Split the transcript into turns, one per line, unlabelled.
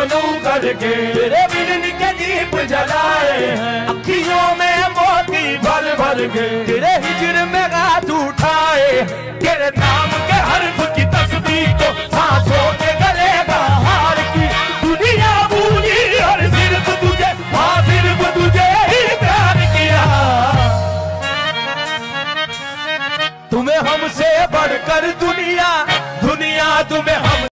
जुगनू करके तेरे मिलन के दीप जलाए हैं, अखियों में मोती भर भर के तेरे हिजर में हाथ उठाए, तेरे नाम के हर्फ की तस्बीह को सांसों के गले का हार की, दुनिया भूली और सिर्फ तुझे, हाँ सिर्फ तुझे ही प्यार किया। तुम्हें हमसे बढ़कर दुनिया, दुनिया तुम्हें हम